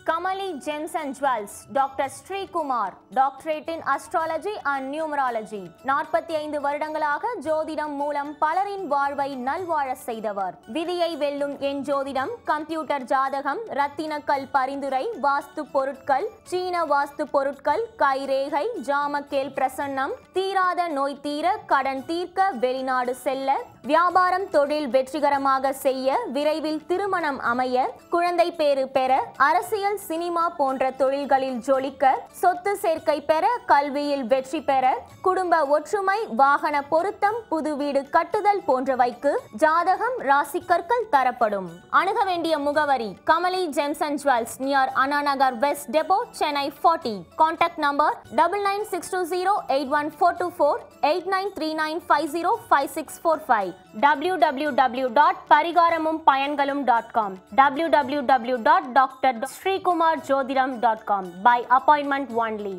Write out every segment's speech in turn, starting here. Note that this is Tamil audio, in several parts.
Kamali Gems and Jewels, Dr. Sri Kumar, Doctorate in Astrology and Numerology. 45 வருடங்களாக ஜோதிடம் மூலம் பலரின் வாழ்வை நல்வாழ செய்தவர். விதியை வெல்லும் என் ஜோதிடம், கம்ப்யூட்டர் ஜாதகம், ரத்தினக்கல் பரிந்துரை, வாஸ்து பொருட்கள், சீன வாஸ்து பொருட்கள், கைரேகை, ஜாமக்கேல் பிரசன்னம், தீராத நோய் தீர, கடன் தீர்க்க, வெளிநாடு செல்ல, வியாபாரம் தொழில் வெற்றிகரமாக செய்ய, விரைவில் திருமணம் அமைய, குழந்தை பேறு பெற, அரசியல் சினிமா போன்ற தொழில்களில் ஜொலிக்க, சொத்து சேர்க்கை பெற, கல்வியில் வெற்றி பெற, குடும்ப ஒற்றுமை, வாகன பொருத்தம், புது வீடு கட்டுதல் போன்றவைக்கு ஜாதகம் ராசிக்கற்கள் தரப்படும். அணுக வேண்டிய முகவரி Kamali gems and jewels near Anna Nagar west depot, Chennai 40. Contact number 9962081424 8939505645 www.parigaramum-payangalum.com www.drSreekumarJodhidam.com by appointment only.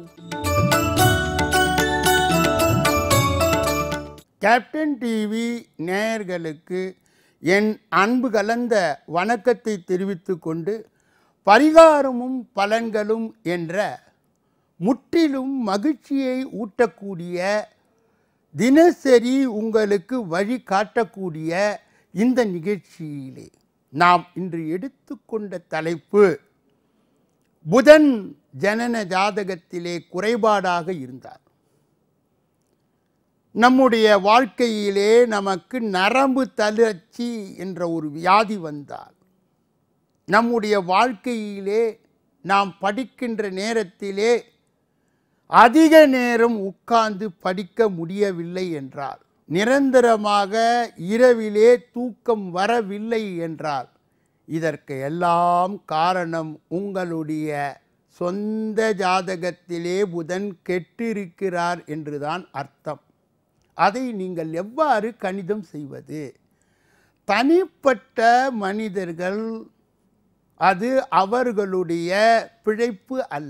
Captain TV நேயர்களுக்கு என் அன்பு கலந்த வணக்கத்தை தெரிவித்துக் கொண்டு, பரிகாரமும் பலன்களும் என்ற முற்றிலும் மகிழ்ச்சியை ஊட்டக்கூடிய, தினசரி உங்களுக்கு வழி காட்டக்கூடிய இந்த நிகழ்ச்சியிலே நாம் இன்று எடுத்துக்கொண்ட தலைப்பு, புதன் ஜனன ஜாதகத்திலே குறைபாடாக இருந்தார். நம்முடைய வாழ்க்கையிலே நமக்கு நரம்பு தளர்ச்சி என்ற ஒரு வியாதி வந்தால், நம்முடைய வாழ்க்கையிலே நாம் படிக்கின்ற நேரத்திலே அதிக நேரம் உட்கார்ந்து படிக்க முடியவில்லை என்றால், நிரந்தரமாக இரவிலே தூக்கம் வரவில்லை என்றால், இதற்கு எல்லாம் காரணம் உங்களுடைய சொந்த ஜாதகத்திலே புதன் கெட்டிருக்கிறார் என்றுதான் அர்த்தம். அதை நீங்கள் எவ்வாறு கணிதம் செய்வது? தனிப்பட்ட மனிதர்கள், அது அவர்களுடைய பிழைப்பு அல்ல.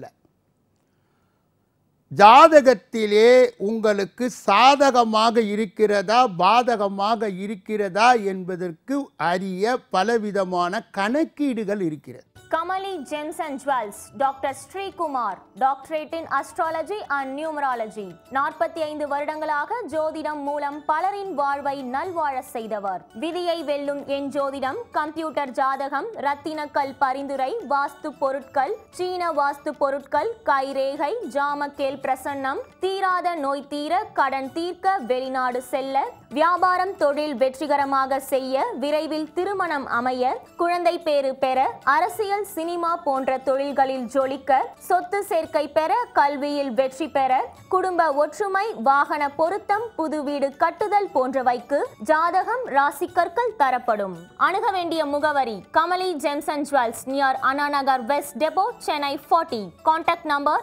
ஜாதகத்திலே உங்களுக்கு சாதகமாக இருக்கிறதா பாதகமாக இருக்கிறதா என்பதற்கு அறிய பலவிதமான கணக்கீடுகள் இருக்கிறது. Kamali Gems and Jewels, Dr. Sri Kumar, Doctorate in Astrology and Numerology. 45 வருடங்களாக ஜோதிடம் மூலம் பலரின் வாழ்வை நல்வாழ செய்தவர். விதியை வெல்லும் என் ஜோதிடம், கம்ப்யூட்டர் ஜாதகம், ரத்தினக்கல் பரிந்துரை, வாஸ்து பொருட்கள், சீன வாஸ்து பொருட்கள், கைரேகை, ஜாமக்கேல் பிரசன்னம், தீராத நோய் தீர, கடன் தீர்க்க, வெளிநாடு செல்ல, வியாபாரம் தொழில் வெற்றிகரமாக செய்ய, விரைவில் திருமணம் அமைய, குழந்தை பேறு பெற, அரசியல் சினிமா போன்ற தொழில்களில் ஜொலிக்க, சொத்து சேர்க்கை பெற, கல்வியில் வெற்றி பெற, குடும்ப ஒற்றுமை, வாகன பொருத்தம், புது வீடு கட்டுதல் போன்றவைக்கு ஜாதகம் ராசிக்கற்கள் தரப்படும். அணுக வேண்டிய முகவரி Kamali gems and jewels near Anna Nagar west depot, Chennai 40. Contact number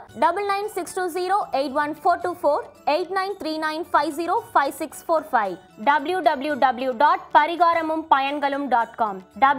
9962081424 8939505645 www.parigaramum-payangalum.com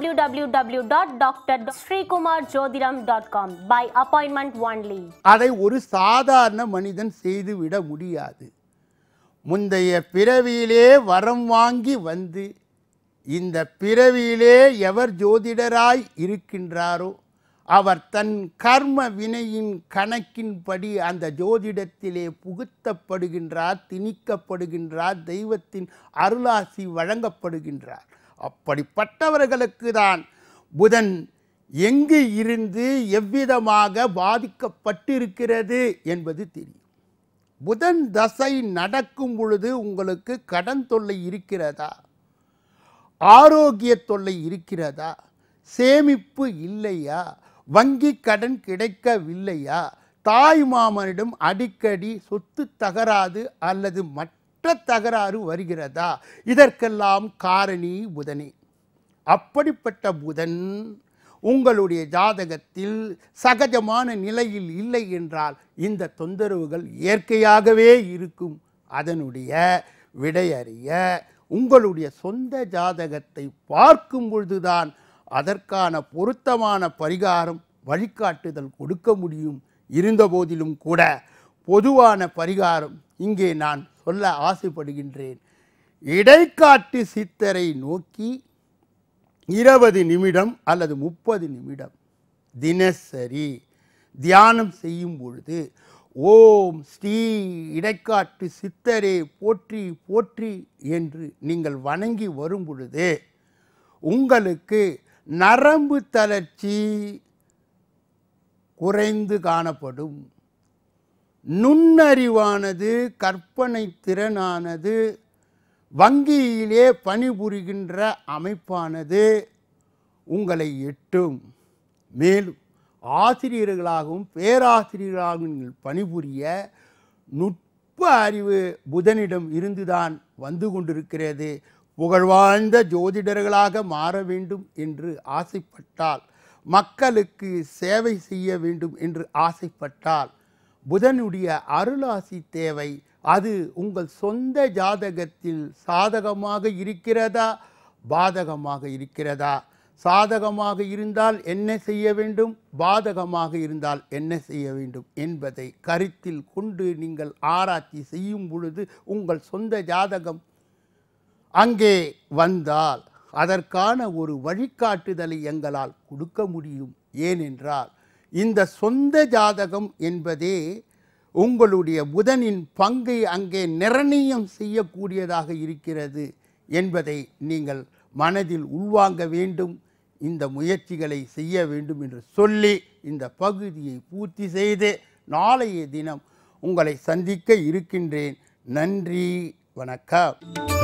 www.drSreekumarJodhidam.com by appointment only. அதை ஒரு சாதாரண மனிதன் செய்துவிட முடியாது. முந்தைய பிறவியிலே வரம் வாங்கி வந்து, இந்த பிறவியிலே எவர் ஜோதிடராய் இருக்கின்றாரோ அவர் தன் கர்ம வினையின் கணக்கின்படி அந்த ஜோதிடத்திலே புகுத்தப்படுகின்றார், திணிக்கப்படுகின்றார், தெய்வத்தின் அருளாசி வழங்கப்படுகின்றார். அப்படிப்பட்டவர்களுக்கு தான் புதன் எங்கு இருந்து எவ்விதமாக பாதிக்கப்பட்டிருக்கிறது என்பது தெரியும். புதன் தசை நடக்கும் பொழுது உங்களுக்கு கடன் தொல்லை இருக்கிறதா, ஆரோக்கிய தொல்லை இருக்கிறதா, சேமிப்பு இல்லையா, வங்கி கடன் கிடைக்கவில்லையா, தாய் மாமனிடம் அடிக்கடி சொத்து தகராறு அல்லது மற்ற தகராறு வருகிறதா, இதற்கெல்லாம் காரணி புதனே. அப்படிப்பட்ட புதன் உங்களுடைய ஜாதகத்தில் சகஜமான நிலையில் இல்லை என்றால் இந்த தொந்தரவுகள் இயற்கையாகவே இருக்கும். அதனுடைய விடையறிய உங்களுடைய சொந்த ஜாதகத்தை பார்க்கும் பொழுதுதான் அதற்கான பொருத்தமான பரிகாரம் வழிகாட்டுதல் கொடுக்க முடியும். இருந்தபோதிலும் கூட பொதுவான பரிகாரம் இங்கே நான் சொல்ல ஆசைப்படுகின்றேன். இடைக்காட்டு சித்தரை நோக்கி 20 நிமிடம் அல்லது 30 நிமிடம் தினசரி தியானம் செய்யும் பொழுது ஓம் ஸ்ரீ இடைக்காட்டு சித்தரே போற்றி போற்றி என்று நீங்கள் வணங்கி வரும் பொழுது உங்களுக்கு நரம்பு தளர்ச்சி குறைந்து காணப்படும். நுண்ணறிவானது, கற்பனை திறனானது, வங்கியிலே பணிபுரிகின்ற அமைப்பானது உங்களை எட்டும். மேலும் ஆசிரியர்களாகவும் பேராசிரியர்களாகவும் நீங்கள் பணிபுரிய நுட்ப அறிவு புதனிடம் இருந்துதான் வந்து கொண்டிருக்கிறது. புகழ்வாழ்ந்த ஜோதிடர்களாக மாற வேண்டும் என்று ஆசைப்பட்டால், மக்களுக்கு சேவை செய்ய வேண்டும் என்று ஆசைப்பட்டால் புதனுடைய அருளாசி தேவை. அது உங்கள் சொந்த ஜாதகத்தில் சாதகமாக இருக்கிறதா, பாதகமாக இருக்கிறதா? சாதகமாக இருந்தால் என்ன செய்ய வேண்டும், பாதகமாக இருந்தால் என்ன செய்ய வேண்டும் என்பதை கருத்தில் கொண்டு நீங்கள் ஆராய்ச்சி செய்யும் பொழுது உங்கள் சொந்த ஜாதகம் அங்கே வந்தால் அதற்கான ஒரு வழிகாட்டுதலை எங்களால் கொடுக்க முடியும். ஏனென்றால் இந்த சொந்த ஜாதகம் என்பதே உங்களுடைய புதனின் பங்கை அங்கே நிர்ணயம் செய்யக்கூடியதாக இருக்கிறது என்பதை நீங்கள் மனதில் உள்வாங்க வேண்டும். இந்த முயற்சிகளை செய்ய வேண்டும் என்று சொல்லி இந்த பகுதியை பூர்த்தி செய்து நாளைய தினம் உங்களை சந்திக்க இருக்கின்றேன். நன்றி, வணக்கம்.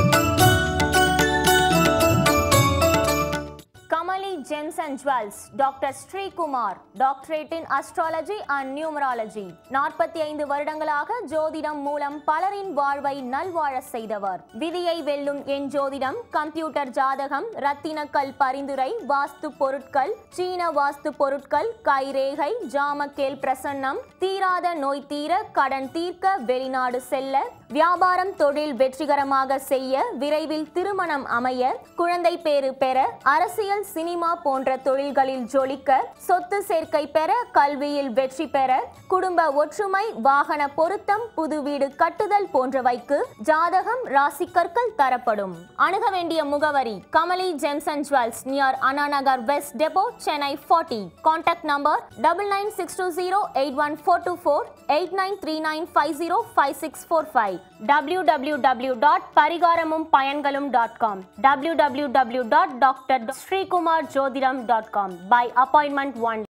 Kamali Gems and Jewels, Dr. Sri Kumar, Doctorate in Astrology and Numerology. 45 வருடங்களாக ஜோதிடம் மூலம் பலரின் வாழ்வை நல்வாழ செய்தவர். விதியை வெல்லும் என் ஜோதிடம், கம்ப்யூட்டர் ஜாதகம், ரத்தினக்கல் பரிந்துரை, வாஸ்து பொருட்கள், சீன வாஸ்து பொருட்கள், கைரேகை, ஜாமக்கேல் பிரசன்னம், தீராத நோய் தீர, கடன் தீர்க்க, வெளிநாடு செல்ல, வியாபாரம் தொழில் வெற்றிகரமாக செய்ய, விரைவில் திருமணம் அமைய, குழந்தை பேறு பெற, அரசியல் சினிமா போன்ற தொழில்களில் ஜொலிக்க, சொத்து சேர்க்கை பெற, கல்வியில் வெற்றி பெற, குடும்ப ஒற்றுமை, வாகன பொருத்தம், புது வீடு கட்டுதல் போன்றவைக்கு ஜாதகம், ராசிக்கற்கள் தரப்படும். அணுக வேண்டிய முகவரி Kamali gems and jewels, near Anna Nagar west depot, Chennai 40. Contact number 9962081424, 8939505645, www.parigaramum-payangalum.com, www.drSreekumarJodhidam.com. By appointment only.